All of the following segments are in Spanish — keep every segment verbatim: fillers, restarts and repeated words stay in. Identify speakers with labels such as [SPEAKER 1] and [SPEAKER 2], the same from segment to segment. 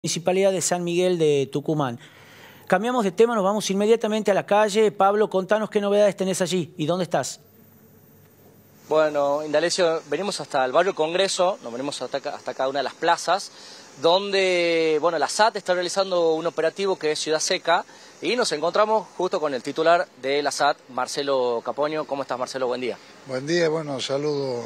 [SPEAKER 1] Municipalidad de San Miguel de Tucumán. Cambiamos de tema, nos vamos inmediatamente a la calle. Pablo, contanos qué novedades tenés allí y dónde estás.
[SPEAKER 2] Bueno, Indalecio, venimos hasta el barrio Congreso, nos venimos hasta, acá, hasta cada una de las plazas, donde bueno, la S A T está realizando un operativo que es Ciudad Seca, y nos encontramos justo con el titular de la S A T, Marcelo Capoño. ¿Cómo estás, Marcelo? Buen día.
[SPEAKER 3] Buen día, bueno, saludo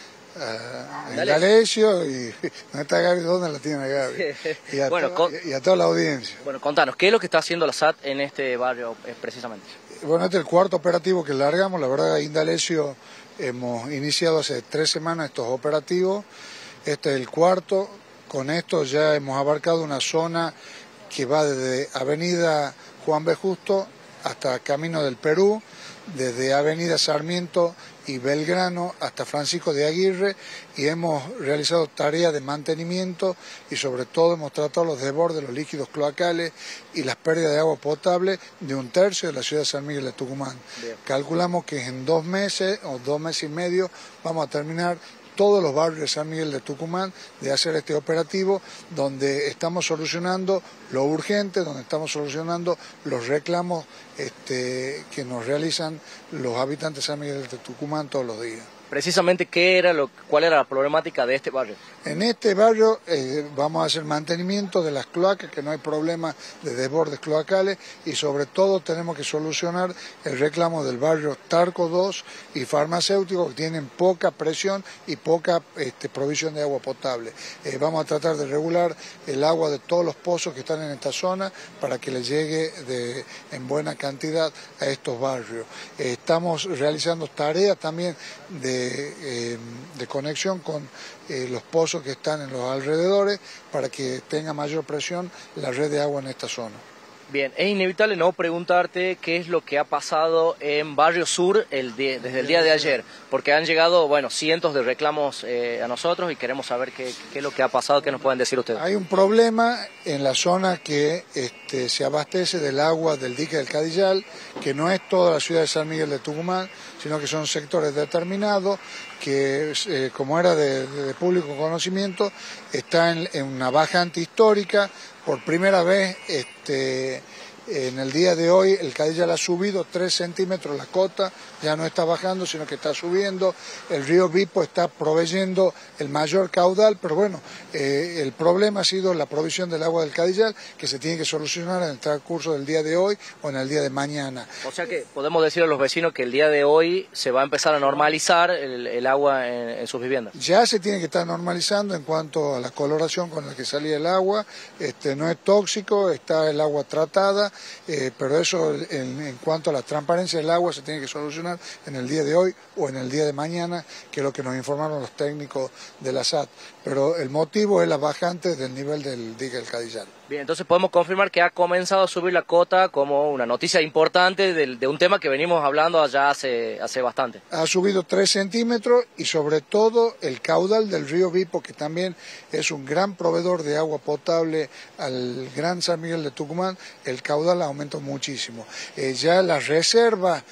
[SPEAKER 3] a Indalecio y ¿dónde está Gaby? ¿Dónde la tiene Gaby? Y a,
[SPEAKER 2] bueno,
[SPEAKER 3] to, y a toda la audiencia.
[SPEAKER 2] Bueno, contanos, ¿qué es lo que está haciendo la S A T en este barrio eh, precisamente?
[SPEAKER 3] Bueno, este es el cuarto operativo que largamos. La verdad, Indalecio, hemos iniciado hace tres semanas estos operativos. Este es el cuarto. Con esto ya hemos abarcado una zona que va desde Avenida Juan B. Justo hasta Camino del Perú, desde Avenida Sarmiento y Belgrano hasta Francisco de Aguirre, y hemos realizado tareas de mantenimiento y sobre todo hemos tratado los desbordes, los líquidos cloacales y las pérdidas de agua potable de un tercio de la ciudad de San Miguel de Tucumán. Bien. Calculamos que en dos meses o dos meses y medio vamos a terminar todos los barrios de San Miguel de Tucumán de hacer este operativo, donde estamos solucionando lo urgente, donde estamos solucionando los reclamos este, que nos realizan los habitantes de San Miguel de Tucumán todos los días.
[SPEAKER 2] Precisamente, ¿qué era lo, ¿cuál era la problemática de este barrio?
[SPEAKER 3] En este barrio eh, vamos a hacer mantenimiento de las cloacas, que no hay problema de desbordes cloacales, y sobre todo tenemos que solucionar el reclamo del barrio Tarco dos y Farmacéutico, que tienen poca presión y poca este, provisión de agua potable. Eh, vamos a tratar de regular el agua de todos los pozos que están en esta zona para que le llegue de, en buena cantidad a estos barrios. Eh, estamos realizando tareas también de Eh, de conexión con eh, los pozos que están en los alrededores para que tenga mayor presión la red de agua en esta zona.
[SPEAKER 2] Bien, es inevitable no preguntarte qué es lo que ha pasado en Barrio Sur el día, desde el día de ayer, porque han llegado, bueno, cientos de reclamos eh, a nosotros y queremos saber qué, qué es lo que ha pasado, qué nos pueden decir ustedes.
[SPEAKER 3] Hay un problema en la zona que este, se abastece del agua del dique del Cadillal, que no es toda la ciudad de San Miguel de Tucumán, sino que son sectores determinados que, eh, como era de, de público conocimiento, está en, en una bajante histórica. Por primera vez, este, en el día de hoy, el Cadillal ha subido tres centímetros la cota, ya no está bajando, sino que está subiendo. El río Vipo está proveyendo el mayor caudal, pero bueno, eh, el problema ha sido la provisión del agua del Cadillal, que se tiene que solucionar en el transcurso del día de hoy o en el día de mañana.
[SPEAKER 2] O sea que podemos decir a los vecinos que el día de hoy se va a empezar a normalizar el, el agua en, en sus viviendas.
[SPEAKER 3] Ya se tiene que estar normalizando en cuanto a la coloración con la que salía el agua. Este, no es tóxico, está el agua tratada, eh, pero eso en, en cuanto a la transparencia del agua se tiene que solucionar en el día de hoy o en el día de mañana, que es lo que nos informaron los técnicos de la S A T. Pero el motivo es la bajante del nivel del dique del Cadillal.
[SPEAKER 2] Bien, entonces podemos confirmar que ha comenzado a subir la cota como una noticia importante de, de un tema que venimos hablando allá hace, hace bastante.
[SPEAKER 3] Ha subido tres centímetros y sobre todo el caudal del río Vipo, que también es un gran proveedor de agua potable al Gran San Miguel de Tucumán, el caudal aumentó muchísimo. Eh, ya la reserva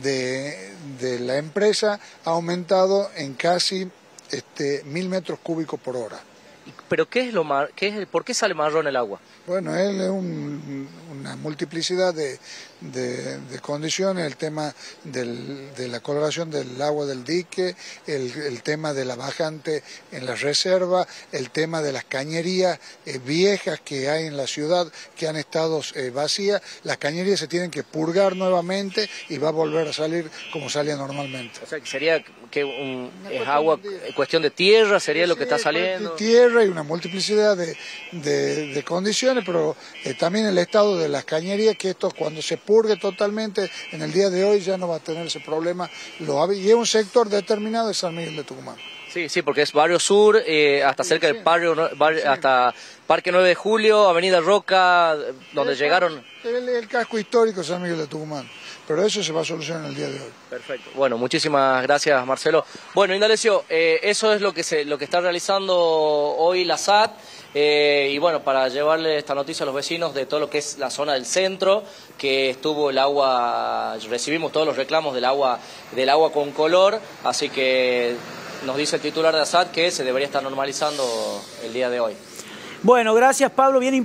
[SPEAKER 3] de, de la empresa ha aumentado en casi este, mil metros cúbicos por hora.
[SPEAKER 2] ¿Pero qué es lo mar... qué es el... por qué sale marrón el agua?
[SPEAKER 3] Bueno, es un, una multiplicidad de, de, de condiciones, el tema del, de la coloración del agua del dique, el, el tema de la bajante en la reserva, el tema de las cañerías eh, viejas que hay en la ciudad que han estado eh, vacías. Las cañerías se tienen que purgar nuevamente y va a volver a salir como salía normalmente.
[SPEAKER 2] O sea, que sería que un, es agua, cuestión de tierra, sería sí, lo que está saliendo.
[SPEAKER 3] De tierra y una multiplicidad de, de, de condiciones, pero eh, también el estado de las cañerías, que esto cuando se purgue totalmente en el día de hoy ya no va a tener ese problema. Lo, y es un sector determinado de San Miguel de Tucumán.
[SPEAKER 2] Sí, sí, porque es Barrio Sur, eh, hasta cerca sí, del barrio, barrio sí. hasta Parque nueve de Julio, Avenida Roca, donde el, llegaron...
[SPEAKER 3] El, el casco histórico de San Miguel de Tucumán. Pero eso se va a solucionar el día de hoy.
[SPEAKER 2] Perfecto. Bueno, muchísimas gracias, Marcelo. Bueno, Indalecio, eh, eso es lo que se, lo que está realizando hoy la S A T. Eh, y bueno, para llevarle esta noticia a los vecinos de todo lo que es la zona del centro, que estuvo el agua, recibimos todos los reclamos del agua, del agua con color, así que nos dice el titular de la S A T que se debería estar normalizando el día de hoy.
[SPEAKER 1] Bueno, gracias Pablo, bien